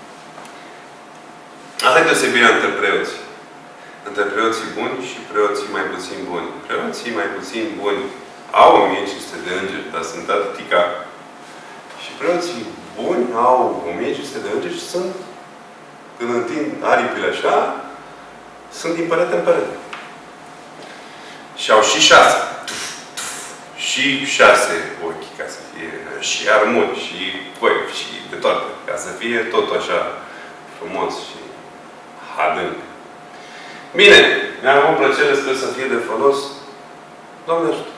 Asta e deosebirea între preoți. Între preoții buni și preoții mai puțin buni. Preoții mai puțin buni au o mie cinci sute de îngeri, dar sunt atâtica. Și preoții buni au o mie cinci sute de îngeri și sunt, când întind aripile așa, sunt din părete în părete. Și au și șase. Tuf, tuf, și șase ochi, ca să fie, și armuri, și coipi, și de toate. Ca să fie tot așa frumos și adânc. Bine, mi-am avut plăcere, sper să fie de folos. Doamne ajută!